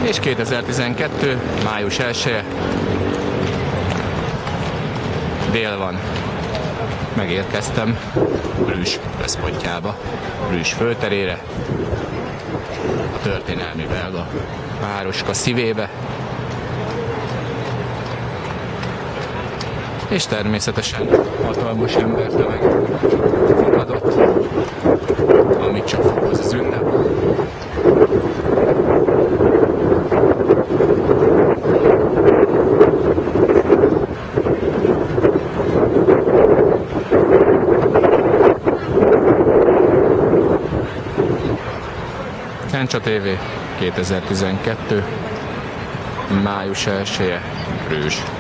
És 2012. május 1-e, dél van. Megérkeztem Brüssz központjába, Brüssz főterére, a történelmi belga városka szívébe, és természetesen hatalmas embertömeg fogadott, amit csak fokoz az ünnep. Kencsa TV 2012. május 1-e, Brüssz.